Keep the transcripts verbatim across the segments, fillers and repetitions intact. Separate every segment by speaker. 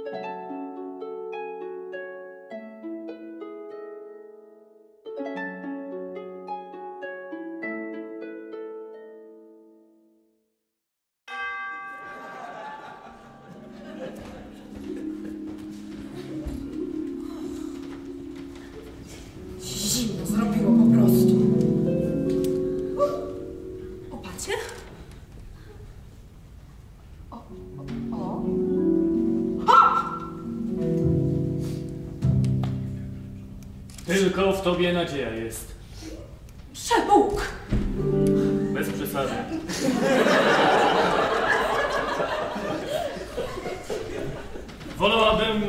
Speaker 1: Zimno zrobiło po prostu. Opacie? O, o, o. Ha!
Speaker 2: Tylko w tobie nadzieja jest.
Speaker 1: Przebóg!
Speaker 2: Bez przesady. Wolałabym...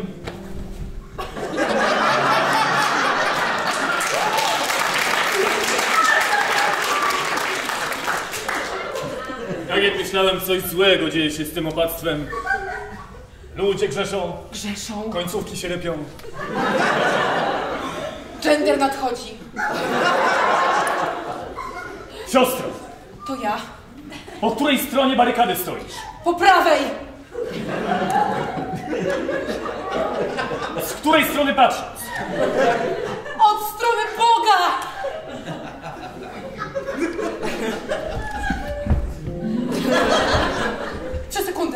Speaker 2: Tak jak myślałem, coś złego dzieje się z tym opactwem. Ludzie grzeszą.
Speaker 1: Grzeszą.
Speaker 2: Końcówki się lepią.
Speaker 1: Gender nadchodzi.
Speaker 2: Siostro,
Speaker 1: To ja.
Speaker 2: po której stronie barykady stoisz?
Speaker 1: Po prawej!
Speaker 2: Z której strony patrząc?
Speaker 1: Od strony Boga! Trzy sekundy.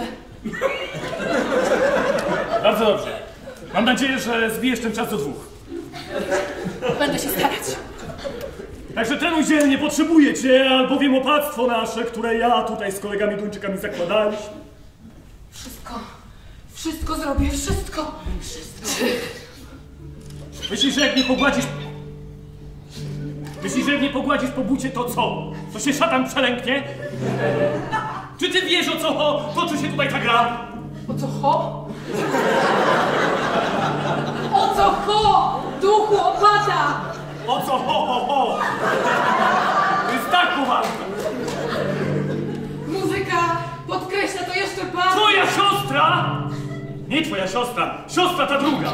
Speaker 2: Bardzo dobrze. Mam nadzieję, że zbijesz ten czas do dwóch.
Speaker 1: Będę się starać.
Speaker 2: Także trenuj dzielnie, potrzebuję cię, albowiem opactwo nasze, które ja tutaj z kolegami Duńczykami zakładaliśmy.
Speaker 1: Wszystko. Wszystko zrobię. Wszystko. Wszystko.
Speaker 2: Myślisz, że jak nie pogładzisz... Myślisz, że jak nie pogładzisz po bucie, to co? To się szatan przelęknie? Czy ty wiesz, o co toczy się tutaj ta gra?
Speaker 1: O co ho? O co ho? Duchu opata!
Speaker 2: O co ho, ho, ho? To jest tak poważne.
Speaker 1: Muzyka podkreśla to jeszcze bardziej.
Speaker 2: Twoja siostra! Nie twoja siostra, siostra ta druga.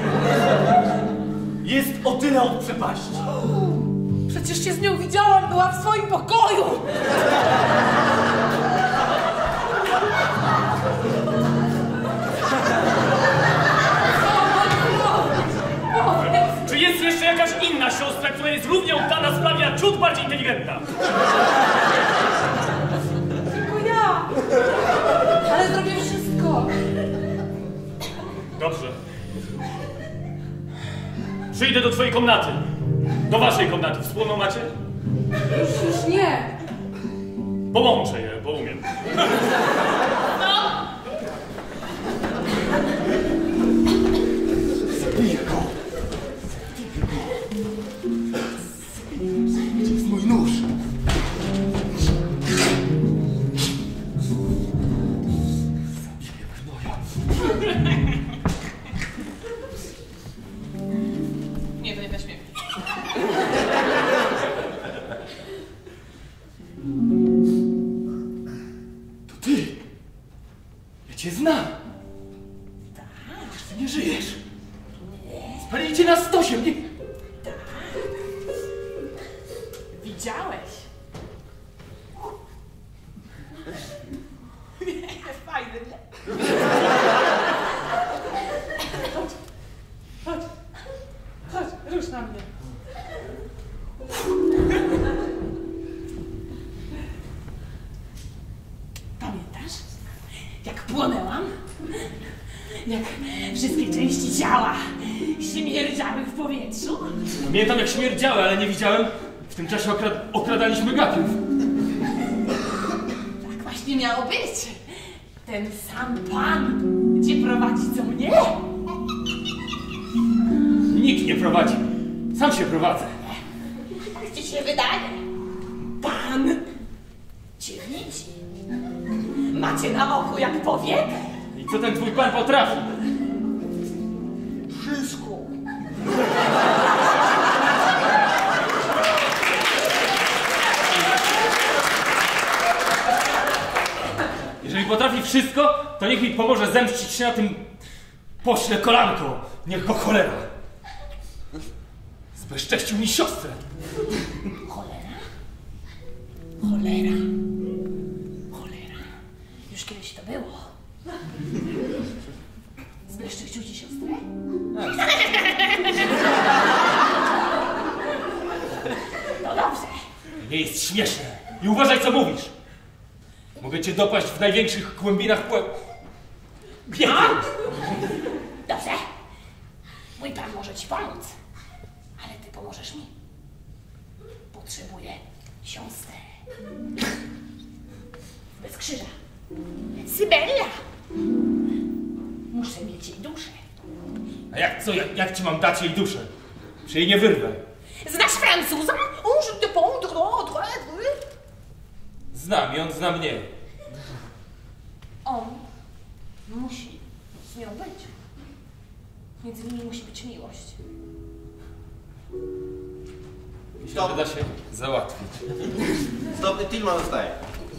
Speaker 2: Jest o tyle od przepaści.
Speaker 1: Przecież się z nią widziałam, była w swoim pokoju!
Speaker 2: Czy jest jeszcze jakaś inna siostra, która jest równie oddana sprawie, a ciut bardziej inteligentna?
Speaker 1: Tylko ja! Ale zrobię wszystko!
Speaker 2: Dobrze. Przyjdę do twojej komnaty. Do waszej komnaty. Wspólną macie?
Speaker 1: Już, już nie!
Speaker 2: Połączę je, bo umiem.
Speaker 3: Zabiję go! Gdzie jest mój nóż? Zabiję gnoja.
Speaker 1: Nie, to nie weźmie.
Speaker 3: To ty! Ja cię znam! Tak? Przecież ty nie żyjesz! Spalili cię na stosie! Nie...
Speaker 1: Widziałeś? Fajny, nie? Chodź, chodź, chodź, rusz na mnie. Pamiętasz, jak płonęłam? Jak wszystkie części ciała śmierdziały w powietrzu?
Speaker 2: Pamiętam, jak śmierdziały, ale nie widziałem. W tym czasie okrad okradaliśmy gapiów.
Speaker 1: Tak właśnie miało być. Ten sam pan cię prowadzi, co mnie?
Speaker 2: Nikt nie prowadzi. Sam się prowadzę.
Speaker 1: Tak ci się wydaje. Pan cię widzi. Macie na oku jak powiek.
Speaker 2: I co ten twój pan potrafi?
Speaker 3: Wszystko!
Speaker 2: Jeżeli potrafi wszystko, to niech mi pomoże zemścić się na tym pośle kolanko. Niech go cholera. Zbezcześcił mi siostrę.
Speaker 1: Cholera? Cholera. Cholera. Już kiedyś to było.
Speaker 2: nie jest śmieszne. I uważaj, co mówisz. Mogę cię dopaść w największych głębinach płet. Biedy.
Speaker 1: Dobrze. Mój pan może ci pomóc. Ale ty pomożesz mi. Potrzebuję siostrę. Bez krzyża. Sybella. Muszę mieć jej duszę.
Speaker 2: A jak co? Jak, jak ci mam dać jej duszę? Czy jej nie wyrwę?
Speaker 1: Znasz Francuza? On je te pondre.
Speaker 2: Znam i on zna mnie.
Speaker 1: On musi z nią być. Między nimi musi być miłość.
Speaker 2: Myślę, że da się załatwić.
Speaker 4: Stop, Tillman zostaje.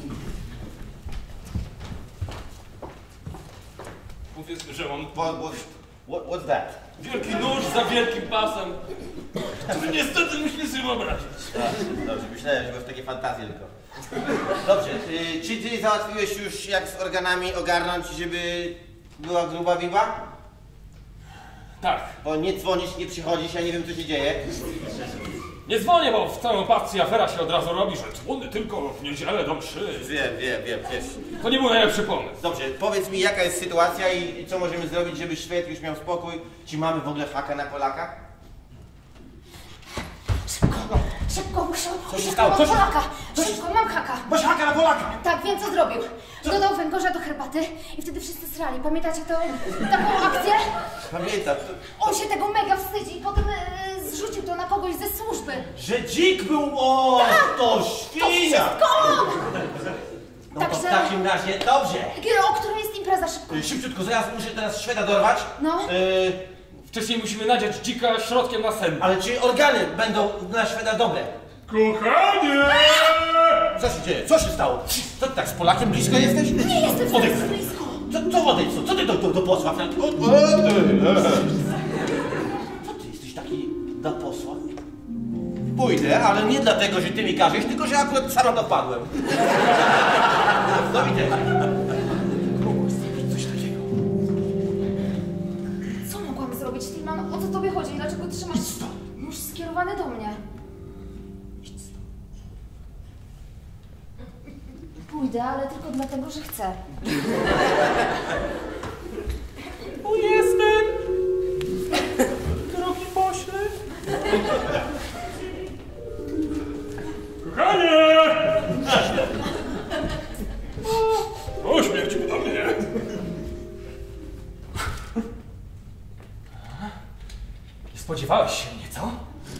Speaker 2: Mówię, że mam
Speaker 4: What, what, what, what's that?
Speaker 2: wielki nóż za wielkim pasem, który niestety musi sobie wyobrazić.
Speaker 4: A, dobrze, myślałem, że masz takie fantazje tylko. Dobrze, y, czy ty załatwiłeś już jak z organami ogarnąć, żeby była gruba biba?
Speaker 2: Tak.
Speaker 4: Bo nie dzwonisz, nie przychodzisz, ja nie wiem co się dzieje.
Speaker 2: Nie dzwonię, bo w całą pasji afera się od razu robi, że dzwonię tylko w niedzielę do mszy.
Speaker 4: Wiem, wiem, wiem, wiesz.
Speaker 2: To nie był najlepszy pomysł.
Speaker 4: Dobrze, powiedz mi jaka jest sytuacja i co możemy zrobić, żeby Szwed już miał spokój? Czy mamy w ogóle haka na Polaka?
Speaker 5: Szybko, szybko, muszę...
Speaker 4: Co się stało?
Speaker 5: Mam
Speaker 4: Co się-
Speaker 5: haka! Szybko, mam haka!
Speaker 4: Masz haka na Polaka!
Speaker 5: Tak, wiem co zrobił. Dodał węgorza do herbaty i wtedy wszyscy srali. Pamiętacie tą taką akcję?
Speaker 4: Pamiętam, to,
Speaker 5: On się tego mega wstydzi i potem e, zrzucił to na kogoś ze służby.
Speaker 4: że dzik był, o, to świnia!
Speaker 5: Kom!
Speaker 4: No to w
Speaker 5: Także-
Speaker 4: takim razie, dobrze.
Speaker 5: O której jest impreza? Szybko.
Speaker 4: Y, Szybciutko, zaraz muszę teraz Szweda dorwać.
Speaker 5: No.
Speaker 4: Y,
Speaker 2: Wcześniej musimy nadziać dzika środkiem na sen.
Speaker 4: ale czy organy będą dla Szweda dobre?
Speaker 2: Kochanie!
Speaker 4: Co się dzieje? Co się stało? Co ty tak z Polakiem blisko jesteś?
Speaker 5: Nie jestem
Speaker 4: Odejdź.
Speaker 5: teraz blisko.
Speaker 4: Co, co odejdź, co? Co ty do, do, do posła? Frank? O, o, ty, e. Co ty jesteś taki do posła? Pójdę, ale nie dlatego, że ty mi każesz, tylko że akurat sam dopadłem. Do widzenia. Mogło zrobić coś takiego.
Speaker 5: Co mogłam zrobić, Tillman? O co tobie chodzi? Dlaczego trzymasz nóż skierowany do mnie? Pójdę, ale tylko dlatego, że chcę.
Speaker 2: Tu jestem! Drogi pośle! Kochanie! O, śmierć do mnie! Nie spodziewałeś się mnie, co?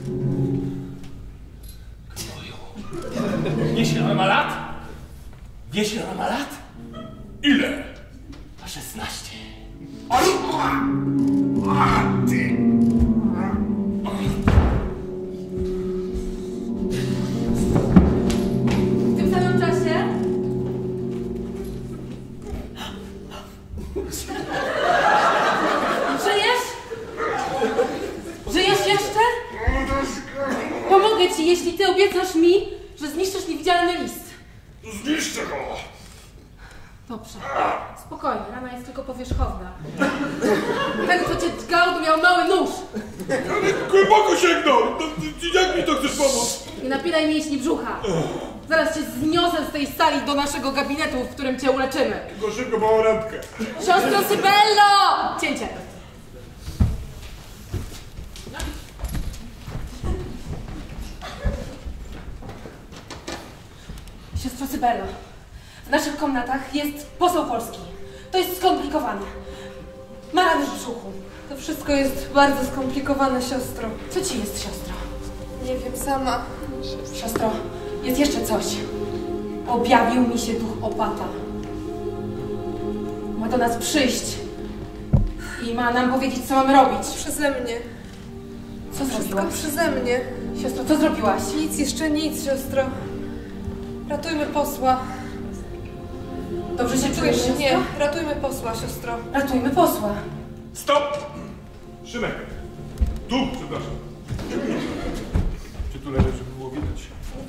Speaker 2: Gnoju. Wiesz, ile ona ma lat? Wiesz, ile ona ma lat? Ile? Ma szesnaście.
Speaker 1: W tym samym czasie... Żyjesz? Żyjesz jeszcze? Pomogę ci, jeśli ty obiecasz mi, że zniszczysz niewidzialny list.
Speaker 2: Zniszczę go!
Speaker 1: Dobrze. Spokojnie, rana jest tylko powierzchowna. Ten, kto cię dźgał, to miał mały nóż.
Speaker 2: Głęboko sięgnął! Jak mi to chcesz pomóc?
Speaker 1: Nie napinaj mięśni brzucha. Zaraz cię zniosę z tej sali do naszego gabinetu, w którym cię uleczymy.
Speaker 2: Tylko szybko małą randkę.
Speaker 1: Siostro Sybello! Cięcie. Siostro Sybello, w naszych komnatach jest poseł polski. To jest skomplikowane. Ma rany w brzuchu.
Speaker 6: To wszystko jest bardzo skomplikowane, siostro.
Speaker 1: Co ci jest, siostro?
Speaker 6: Nie wiem sama.
Speaker 1: Siostro, jest jeszcze coś. Objawił mi się duch opata. Ma do nas przyjść i ma nam powiedzieć, co mamy robić.
Speaker 6: Przeze mnie.
Speaker 1: Co
Speaker 6: Wszystko
Speaker 1: zrobiłaś?
Speaker 6: przeze mnie.
Speaker 1: Siostro, co zrobiłaś?
Speaker 6: Nic, jeszcze nic, siostro. Ratujmy posła.
Speaker 1: Dobrze się czujesz, siostro?
Speaker 6: Nie, ratujmy posła, siostro.
Speaker 1: Ratujmy posła.
Speaker 7: Stop! Szymek! Tu, przepraszam. Czy tu leży, żeby było widać?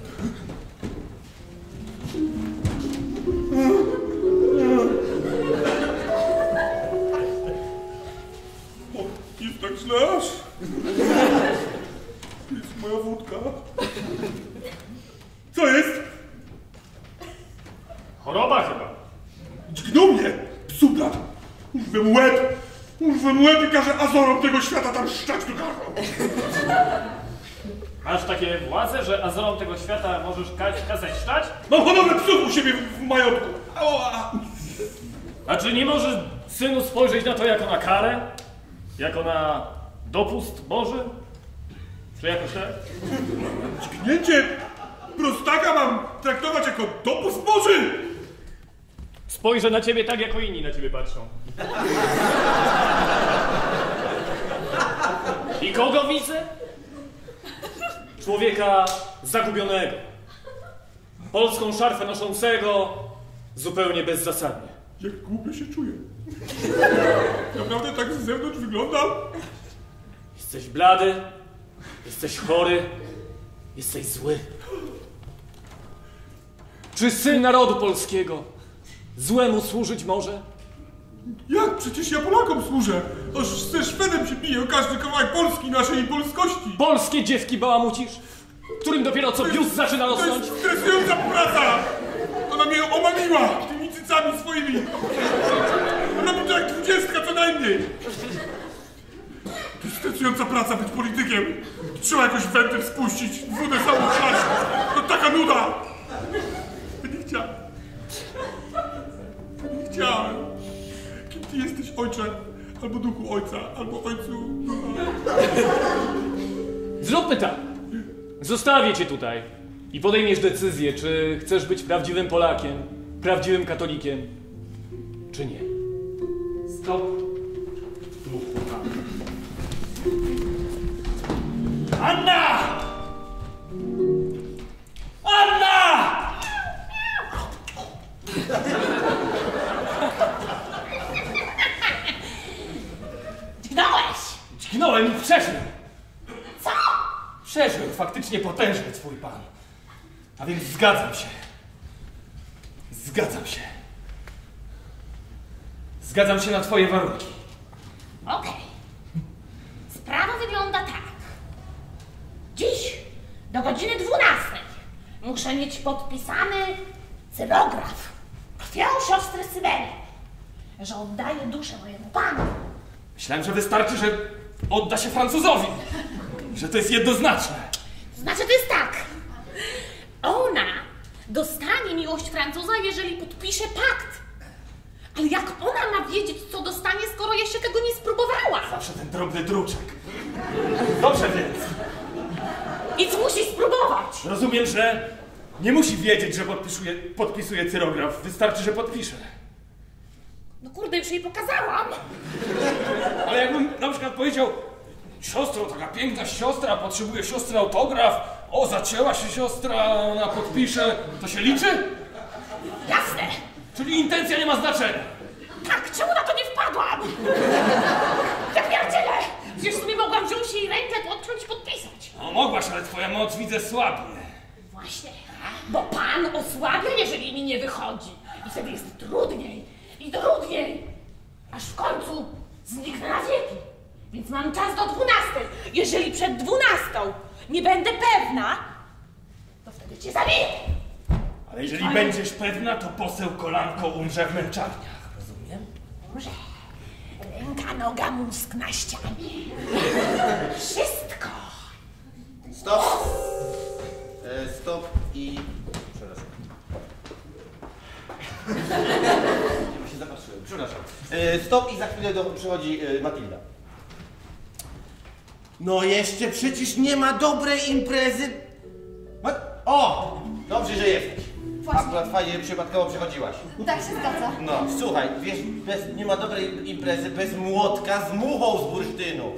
Speaker 7: O, jest tak źle aż. Jest moja wódka. Co jest?
Speaker 2: Choroba chyba.
Speaker 7: Dźgnął mnie, psu brat. Urwę mu łeb, urwę mu łeb i każę Azorom tego świata tam szczać do gardła.
Speaker 2: Masz takie władze, że Azorom tego świata możesz ka kazać szczać?
Speaker 7: Mam hodowlę psów u siebie w, w majątku. Ała.
Speaker 2: A czy nie możesz, synu, spojrzeć na to jako na karę? Jako na dopust Boży? Czy jakoś tak?
Speaker 7: Dźgnięcie prostaka mam traktować jako dopust Boży.
Speaker 2: Spojrzę na ciebie tak, jako inni na ciebie patrzą. I kogo widzę? Człowieka zagubionego. Polską szarfę noszącego zupełnie bezzasadnie.
Speaker 7: Jak głupio się czuję. Naprawdę tak z zewnątrz wyglądam?
Speaker 2: Jesteś blady, jesteś chory, jesteś zły. Czy syn narodu polskiego złemu służyć może?
Speaker 7: Jak? Przecież ja Polakom służę. Aż ze Szwedem się bije o każdy kawałek Polski, naszej polskości.
Speaker 2: Polskie dziewki bałamucisz, którym dopiero co biust zaczyna
Speaker 7: To
Speaker 2: rosnąć?
Speaker 7: jest stresująca praca. Ona mnie omamiła tymi cycami swoimi. Robi to jak dwudziestka co najmniej. To jest stresująca praca być politykiem. Trzeba jakoś wentyl spuścić, wódę samą chlać. To taka nuda. Ja nie chciałem. Ja nie chciałem. Kim ty jesteś, ojcze? Albo duchu ojca, albo ojcu ducha.
Speaker 2: Zróbmy tak. Zostawię cię tutaj i podejmiesz decyzję, czy chcesz być prawdziwym Polakiem, prawdziwym katolikiem, czy nie.
Speaker 7: Stop.
Speaker 2: Anna! Anna!
Speaker 1: Dźgnąłeś!
Speaker 3: Dźgnąłem i przeżył.
Speaker 1: Co?
Speaker 3: Przeżył, faktycznie potężny twój pan. A więc zgadzam się. Zgadzam się. Zgadzam się na twoje warunki.
Speaker 1: Okej. Sprawa wygląda tak. Dziś do godziny dwunastej muszę mieć podpisany cyrograf krwią siostry Sybeli, że oddaję duszę mojemu panu.
Speaker 3: Myślałem, że wystarczy, że odda się Francuzowi. Że to jest jednoznaczne.
Speaker 1: Znaczy to jest tak. Ona dostanie miłość Francuza, jeżeli podpisze pakt. Ale jak ona ma wiedzieć, co dostanie, skoro jeszcze tego nie spróbowała?
Speaker 3: Zawsze ten drobny druczek. Dobrze więc.
Speaker 1: Nic musi spróbować.
Speaker 3: Rozumiem, że nie musi wiedzieć, że podpisuje, podpisuje cyrograf. Wystarczy, że podpisze.
Speaker 1: No kurde, już jej pokazałam.
Speaker 3: Ale jakbym na przykład powiedział: siostro, taka piękna siostra, potrzebuje siostry autograf. O, zacięła się siostra, ona podpisze. To się liczy?
Speaker 1: Jasne.
Speaker 3: Czyli intencja nie ma znaczenia.
Speaker 1: Tak, czemu na to nie wpadłam? Ja pierdzielę. Przecież sobie mogłam wziąć jej rękę, dotknąć i podpisać.
Speaker 3: No mogłaś, ale twoja moc widzę słabnie.
Speaker 1: Właśnie, bo pan osłabia, jeżeli mi nie wychodzi. I wtedy jest trudniej i trudniej. Aż w końcu zniknę na wieki. Więc mam czas do dwunastej. Jeżeli przed dwunastą nie będę pewna, to wtedy cię zabiję.
Speaker 3: Ale jeżeli ale... będziesz pewna, to poseł kolanko umrze w męczarniach. Rozumiem?
Speaker 1: Umrze. Ręka, noga, mózg na ścianie. Wszystko.
Speaker 4: Stop. E, stop i... Przepraszam. Nie się zapatrzyłem. Przepraszam. E, stop i za chwilę do, przychodzi e, Matylda. No jeszcze przecież nie ma dobrej imprezy. Ma... O! Dobrze, że jesteś.
Speaker 5: Właśnie.
Speaker 4: Akurat fajnie przypadkowo przychodziłaś.
Speaker 5: Tak się zgadza.
Speaker 4: No, słuchaj, wiesz, bez, nie ma dobrej imprezy bez młotka z muchą z bursztynu.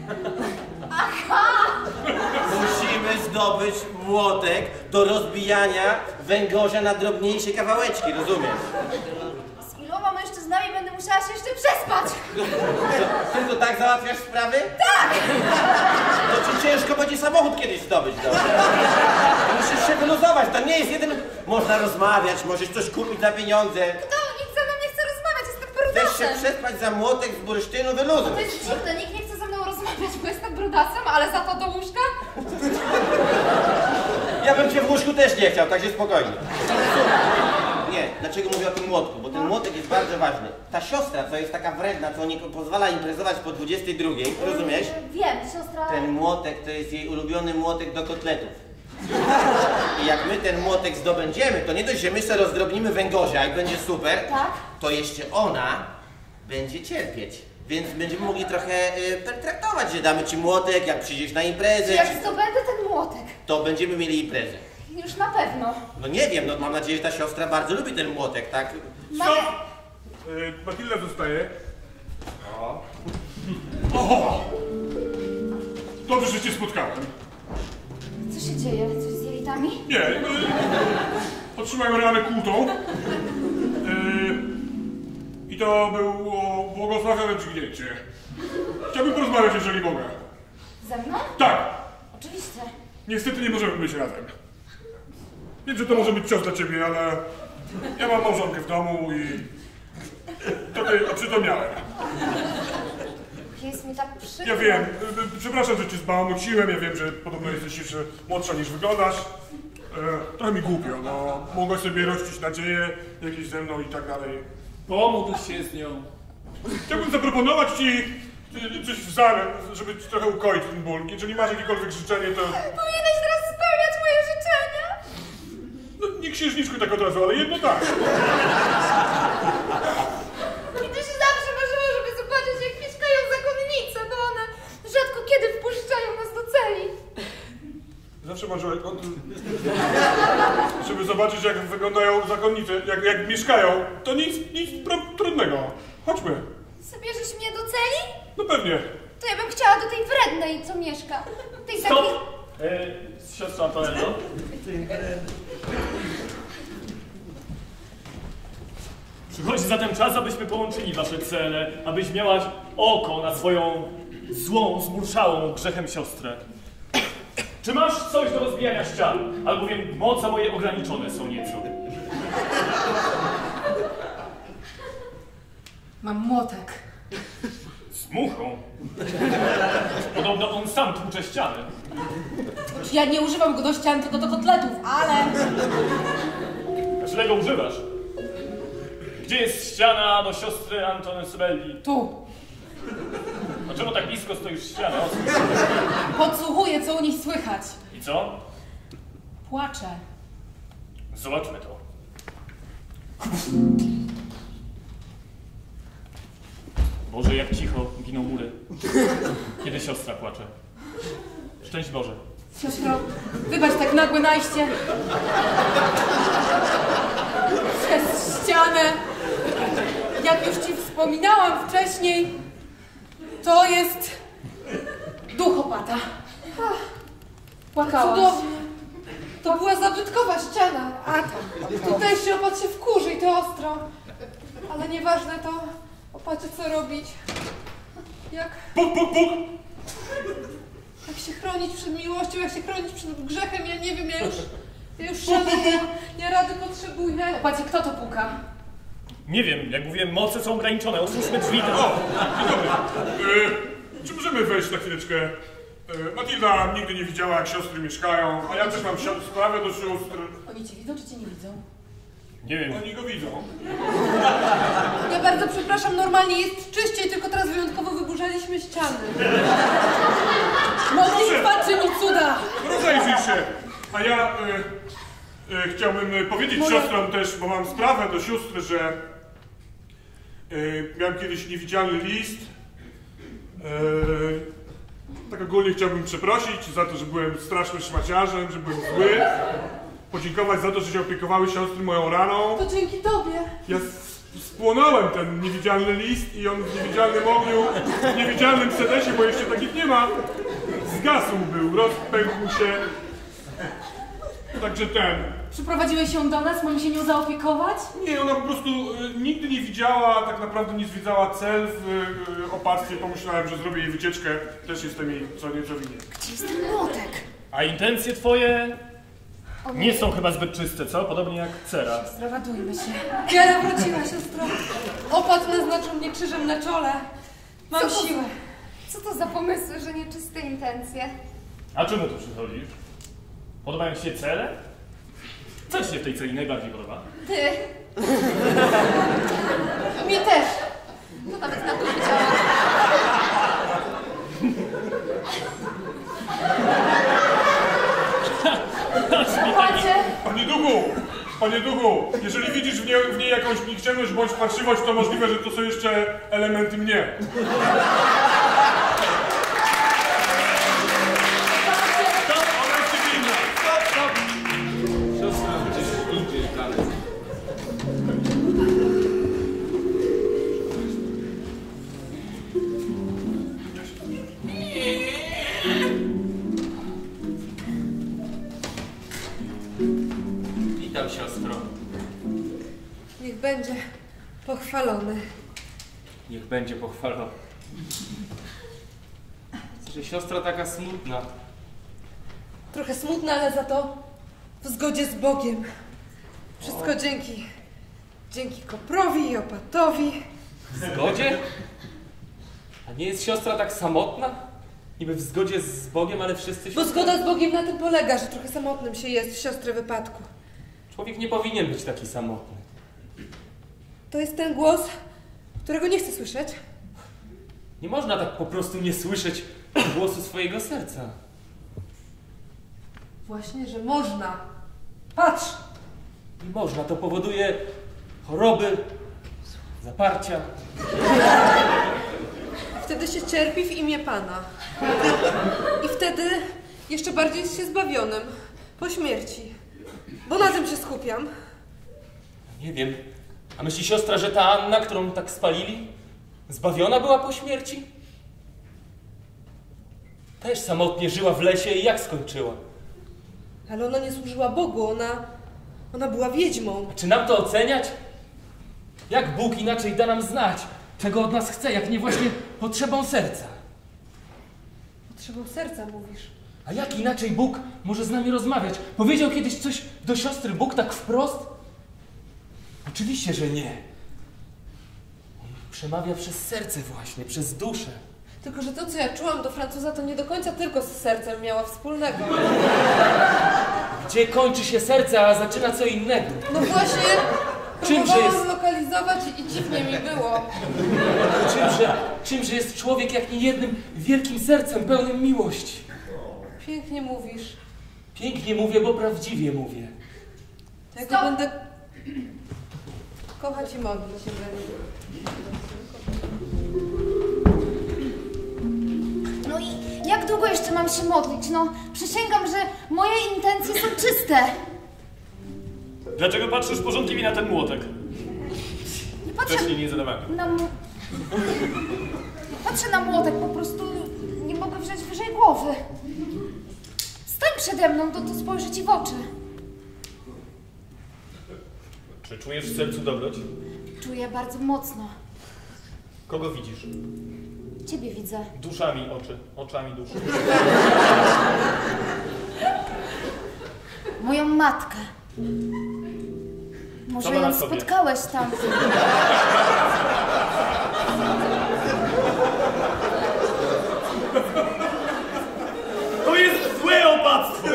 Speaker 5: Aha!
Speaker 4: Musimy zdobyć młotek do rozbijania węgorza na drobniejsze kawałeczki, rozumiesz?
Speaker 5: Z iloma mężczyznami będę musiała się jeszcze przespać.
Speaker 4: Tylko tak załatwiasz sprawy? Tak! To ci ciężko będzie samochód kiedyś zdobyć, no. Musisz się wyluzować, to nie jest jeden... Można rozmawiać, możesz coś kupić za pieniądze.
Speaker 5: Kto? Nikt ze mną nie chce rozmawiać, jestem
Speaker 4: Chcesz się
Speaker 5: brudasem.
Speaker 4: przespać za młotek z bursztynu, wyluzuj.
Speaker 5: To jest dziwne, nikt nie chce ze mną rozmawiać, bo jestem brudasem, ale za to do łóżka?
Speaker 4: Ja bym cię w łóżku też nie chciał, także spokojnie. Nie, dlaczego mówię o tym młotku? Bo ten młotek jest bardzo ważny. Ta siostra, co jest taka wredna, co nie pozwala imprezować po dwudziestej drugiej, rozumiesz?
Speaker 5: Wiem, siostra...
Speaker 4: Ten młotek to jest jej ulubiony młotek do kotletów. I jak my ten młotek zdobędziemy, to nie dość, że my sobie rozdrobnimy węgorza i będzie super,
Speaker 5: Tak?
Speaker 4: to jeszcze ona będzie cierpieć. Więc będziemy mogli trochę y, pertraktować, że damy ci młotek, jak przyjdziesz na imprezę,
Speaker 5: Jak zdobędę ten młotek?
Speaker 4: to będziemy mieli imprezę.
Speaker 5: Już na pewno.
Speaker 4: No nie wiem, no mam nadzieję, że ta siostra bardzo lubi ten młotek, tak?
Speaker 5: Mamy...
Speaker 7: Y, Matylda zostaje. O. O! Dobrze, że cię spotkałem.
Speaker 5: Co się dzieje? Coś z jelitami?
Speaker 7: Nie, y, otrzymałem ranę kłutą. Y, I to było błogosławione dźwignięcie. Chciałbym porozmawiać, jeżeli mogę.
Speaker 5: Ze mną?
Speaker 7: Tak,
Speaker 5: Oczywiście.
Speaker 7: niestety nie możemy być razem. Wiem, że to może być cios dla ciebie, ale ja mam małżonkę w domu i trochę oprzytomniałem.
Speaker 5: Jest mi tak przykro.
Speaker 7: Ja wiem, y, y, przepraszam, że cię zbałamuciłem, ja wiem, że podobno jesteś jeszcze młodsza niż wyglądasz. E, trochę mi głupio, no. Mogłaś sobie rościć nadzieje jakieś ze mną i tak dalej.
Speaker 2: Pomódl się z nią.
Speaker 7: Chciałbym zaproponować ci y, coś w zamian, żeby ci trochę ukoić ten ból. Jeżeli masz jakiekolwiek życzenie, to...
Speaker 5: Powinieneś teraz spełniać moje życzenia.
Speaker 7: No, nie księżniczku tak od razu, ale jedno tak.
Speaker 5: I to się zawsze marzyło, żeby zobaczyć, jak mieszkają zakonnice, bo one rzadko kiedy wpuszczają nas do celi.
Speaker 7: Zawsze marzyłem o tym, żeby zobaczyć, jak wyglądają zakonnice, jak, jak mieszkają. To nic, nic pro- trudnego. Chodźmy.
Speaker 5: Zabierzesz mnie do celi?
Speaker 7: No pewnie.
Speaker 5: To ja bym chciała do tej wrednej, co mieszka. Tej takiej...
Speaker 2: Stop! E, siostra Antonello. Przychodzi zatem czas, abyśmy połączyli wasze cele, abyś miała oko na swoją złą, zmurszałą grzechem siostrę. Czy masz coś do rozbijania ścian? Albowiem moce moje ograniczone są nieco.
Speaker 6: Mam młotek.
Speaker 2: Z muchą. Podobno on sam tłucze ściany.
Speaker 6: Ja nie używam go do ścian, tylko do kotletów, ale...
Speaker 2: Dlaczego go używasz? Gdzie jest ściana do siostry Antony Sybelli?
Speaker 6: Tu.
Speaker 2: Dlaczego tak blisko stoisz ściany?
Speaker 6: Podsłuchuję, co u nich słychać.
Speaker 2: I co?
Speaker 6: Płaczę.
Speaker 2: Zobaczmy to. Boże, jak cicho giną mury, kiedy siostra płacze. Szczęść Boże.
Speaker 6: Siostro, wybacz tak nagłe najście. Przez ścianę. Jak już ci wspominałam wcześniej, to jest duchopata. Płakałaś.
Speaker 8: Cudownie. To była zabytkowa ściana. A tam. Tutejszy opat się wkurzy i to ostro. Ale nieważne to, opacie co robić. Jak,
Speaker 7: Puk, puk, puk!
Speaker 8: jak się chronić przed miłością, jak się chronić przed grzechem, ja nie wiem, ja już, ja już szanuję, ja rady potrzebuję.
Speaker 6: Opacie, kto to puka?
Speaker 2: Nie wiem, jak mówiłem, moce są ograniczone. Otwórzmy drzwi.
Speaker 7: O, dzień dobry. E, czy możemy wejść na chwileczkę? E, Matylda nigdy nie widziała, jak siostry mieszkają, a ja też mam si- sprawę do sióstr.
Speaker 6: Oni cię widzą, czy cię nie widzą?
Speaker 2: Nie wiem.
Speaker 7: Oni go widzą.
Speaker 8: Ja bardzo przepraszam, normalnie jest czyściej, tylko teraz wyjątkowo wyburzaliśmy ściany.
Speaker 6: Modlitwa czyni cuda!
Speaker 7: Rozejrzyj się. A ja e, e, chciałbym e, powiedzieć
Speaker 8: Moja-
Speaker 7: siostrom też, bo mam sprawę do sióstr, że e, miałem kiedyś niewidzialny list. E, tak ogólnie chciałbym przeprosić za to, że byłem strasznym szmaciarzem, że byłem zły. Podziękować za to, że się opiekowały siostry moją raną.
Speaker 8: To dzięki tobie.
Speaker 7: Ja s- spłonąłem ten niewidzialny list i on w niewidzialnym ogniu, w niewidzialnym sedesie, bo jeszcze takich nie ma, zgasł był, rozpękł się. Także ten.
Speaker 6: Przyprowadziłeś ją do nas, mam się nią zaopiekować?
Speaker 7: Nie, ona po prostu y, nigdy nie widziała, tak naprawdę nie zwiedzała cel w y, opactwie. Pomyślałem, że zrobię jej wycieczkę. Też jestem jej co nieco winien.
Speaker 5: Gdzie jest ten młotek?
Speaker 2: A intencje twoje nie są chyba zbyt czyste, co? Podobnie jak cera.
Speaker 6: Zrawadujmy się.
Speaker 8: Wiara wróciła, siostro. Opat naznaczył mnie krzyżem na czole. Mam
Speaker 5: Co to-
Speaker 8: siłę.
Speaker 5: Co to za pomysły, że nieczyste intencje?
Speaker 2: A czemu tu przychodzisz? Podobają ci się cele? Co ci się w tej celi najbardziej podoba?
Speaker 5: Ty,
Speaker 8: Mi też.
Speaker 5: to nawet na to widziałam.
Speaker 8: Pacie,
Speaker 7: Panie Duchu! Panie Duchu! Jeżeli widzisz w niej, w niej jakąś nikczemność bądź parszywość, to możliwe, że to są jeszcze elementy mnie.
Speaker 3: Stop, ona jest cywilna! Stop, stop! Siostra gdzieś indziej planet. Witam, siostro.
Speaker 8: niech będzie pochwalony.
Speaker 3: Niech będzie pochwalona. Że siostra taka smutna.
Speaker 8: Trochę smutne, ale za to w zgodzie z Bogiem. Wszystko dzięki, dzięki Koprowi i Opatowi.
Speaker 3: W zgodzie? A nie jest siostra tak samotna? Niby w zgodzie z Bogiem, ale wszyscy...
Speaker 8: Bo zgoda z Bogiem na tym polega, że trochę samotnym się jest w siostry wypadku.
Speaker 3: Człowiek nie powinien być taki samotny.
Speaker 8: To jest ten głos, którego nie chcę słyszeć.
Speaker 3: Nie można tak po prostu nie słyszeć głosu swojego serca.
Speaker 8: Właśnie, że można. Patrz!
Speaker 3: Nie można, to powoduje choroby, zaparcia.
Speaker 8: Wtedy się cierpi w imię Pana. I wtedy jeszcze bardziej jest się zbawionym. Po śmierci. Bo na tym się skupiam.
Speaker 3: Nie wiem. A myśli siostra, że ta Anna, którą tak spalili, zbawiona była po śmierci? Też samotnie żyła w lesie i jak skończyła?
Speaker 8: Ale ona nie służyła Bogu, ona... Ona była wiedźmą.
Speaker 3: A czy nam to oceniać? Jak Bóg inaczej da nam znać, czego od nas chce, jak nie właśnie potrzebą serca?
Speaker 8: Potrzebą serca, mówisz.
Speaker 3: A jak inaczej Bóg może z nami rozmawiać? Powiedział kiedyś coś do siostry Bóg tak wprost? Oczywiście, że nie. On przemawia przez serce właśnie, przez duszę.
Speaker 8: Tylko, że to, co ja czułam do Francuza, to nie do końca tylko z sercem miała wspólnego.
Speaker 3: Gdzie kończy się serce, a zaczyna co innego?
Speaker 8: No właśnie,
Speaker 3: Czymże
Speaker 8: próbowałam
Speaker 3: jest-
Speaker 8: zlokalizować i dziwnie mi było.
Speaker 3: Czymże, czymże jest człowiek, jak nie jednym wielkim sercem pełnym miłości?
Speaker 8: Pięknie mówisz.
Speaker 3: Pięknie mówię, bo prawdziwie mówię.
Speaker 8: To ja go będę kochać i modlić się za niego.
Speaker 5: No i jak długo jeszcze mam się modlić? No, przysięgam, że moje intencje są czyste.
Speaker 2: Dlaczego patrzysz porządliwie na ten młotek?
Speaker 5: Nie patrzę
Speaker 2: Wcześniej nie zadawałem.
Speaker 5: na... m- Patrzę na młotek, po prostu nie mogę wziąć wyżej głowy. Stań przede mną, to, to spojrzę ci w oczy.
Speaker 2: Czy czujesz w sercu dobroć?
Speaker 5: Czuję bardzo mocno.
Speaker 2: Kogo widzisz?
Speaker 5: Ciebie widzę.
Speaker 2: Duszami oczy, oczami duszy.
Speaker 5: Moją matkę. Może
Speaker 2: Co ma na
Speaker 5: ją
Speaker 2: sobie?
Speaker 5: spotkałeś tam.
Speaker 2: To jest złe opactwo!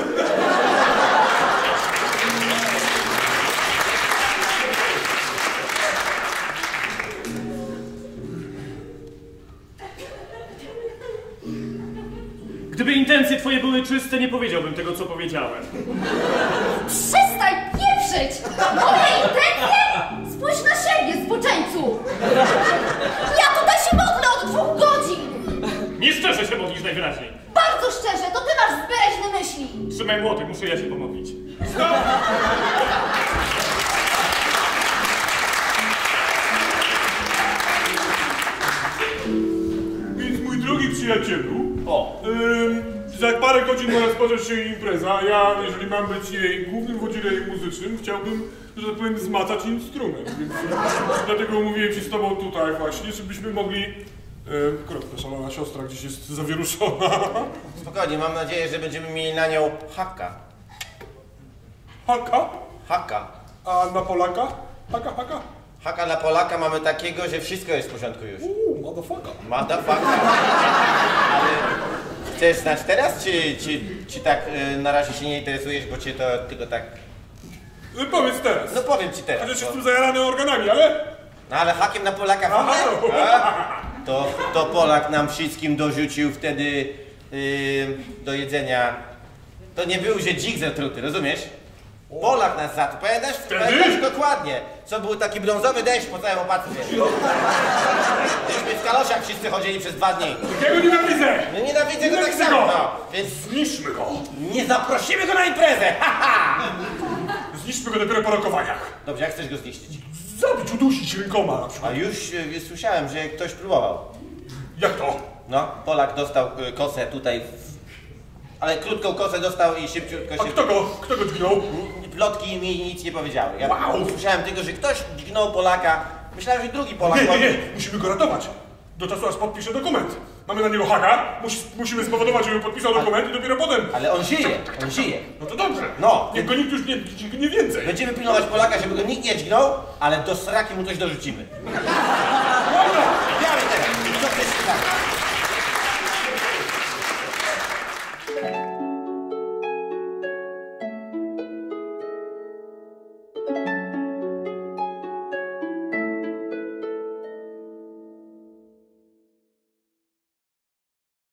Speaker 2: Gdyby intencje twoje były czyste, nie powiedziałbym tego, co powiedziałem.
Speaker 5: Przestań pieprzyć! Moje intencje? Spójrz na siebie, zboczeńcu! Ja tutaj się modlę od dwóch godzin!
Speaker 2: Nieszczerze się modlisz najwyraźniej.
Speaker 5: Bardzo szczerze, to ty masz zbereźne myśli!
Speaker 2: Trzymaj młotek, muszę ja się pomodlić.
Speaker 7: Więc mój drogi przyjacielu,
Speaker 4: O,
Speaker 7: ym, za parę godzin ma rozpocząć się impreza. Ja, jeżeli mam być jej głównym wodzilem muzycznym, chciałbym, że tak powiem, zmacać instrument. Więc dlatego umówiłem się z tobą tutaj właśnie, żebyśmy mogli... Yy, kropka, szalona siostra gdzieś jest zawieruszona.
Speaker 4: spokojnie, mam nadzieję, że będziemy mieli na nią haka.
Speaker 7: Haka?
Speaker 4: Haka.
Speaker 7: A na Polaka? Haka, haka?
Speaker 4: Haka dla Polaka mamy takiego, że wszystko jest w porządku już.
Speaker 7: Uuu, motherfucker.
Speaker 4: Motherfucker. Ale chcesz znać teraz, czy, czy, czy tak y, na razie się nie interesujesz, bo cię to tylko tak...
Speaker 7: No powiedz teraz.
Speaker 4: No powiem ci teraz.
Speaker 7: Chociaż
Speaker 4: No,
Speaker 7: jestem zajarany organami, ale...
Speaker 4: no ale hakiem na Polaka
Speaker 7: Aha.
Speaker 4: wtedy? A? To, to Polak nam wszystkim dorzucił wtedy y, do jedzenia. To nie był, że dzik zatruty, rozumiesz? Polak nas zatruł, pamiętasz? Pamiętasz dokładnie. Co był taki brązowy deszcz po całym opatrze. Myśmy w kaloszach wszyscy chodzili przez dwa dni.
Speaker 7: Ja go nienawidzę!
Speaker 4: No nienawidzę go tak
Speaker 7: Nienawidzę
Speaker 4: samo,
Speaker 7: go.
Speaker 4: no. Więc
Speaker 7: Zniszczmy go!
Speaker 4: nie zaprosimy go na imprezę, haha!
Speaker 7: Zniszczmy go dopiero po rokowaniach.
Speaker 4: Dobrze, jak chcesz go zniszczyć?
Speaker 7: Zabić, udusić rękoma na przykład.
Speaker 4: A już y, słyszałem, że ktoś próbował.
Speaker 7: Jak to?
Speaker 4: No, Polak dostał y, kosę tutaj, w... ale krótką kosę dostał i szybciutko
Speaker 7: A
Speaker 4: się...
Speaker 7: kto go, kto go dźgnął?
Speaker 4: Plotki mi nic nie powiedziały. Ja
Speaker 7: Wow.
Speaker 4: słyszałem tylko, że ktoś dźgnął Polaka. Myślałem, że drugi Polak...
Speaker 7: Nie, nie, nie, musimy go ratować. Do czasu aż podpisze dokument. Mamy na niego haga, mus, musimy spowodować, żeby podpisał dokument i dopiero potem...
Speaker 4: Ale on żyje, on żyje.
Speaker 7: No to dobrze.
Speaker 4: No.
Speaker 7: Niech go nikt już nie, nie, nie więcej.
Speaker 4: Będziemy pilnować Polaka, żeby go nikt nie dźgnął, ale do sraki mu coś dorzucimy.
Speaker 7: Dobra.
Speaker 4: Biały teraz. Co chcesz czytać?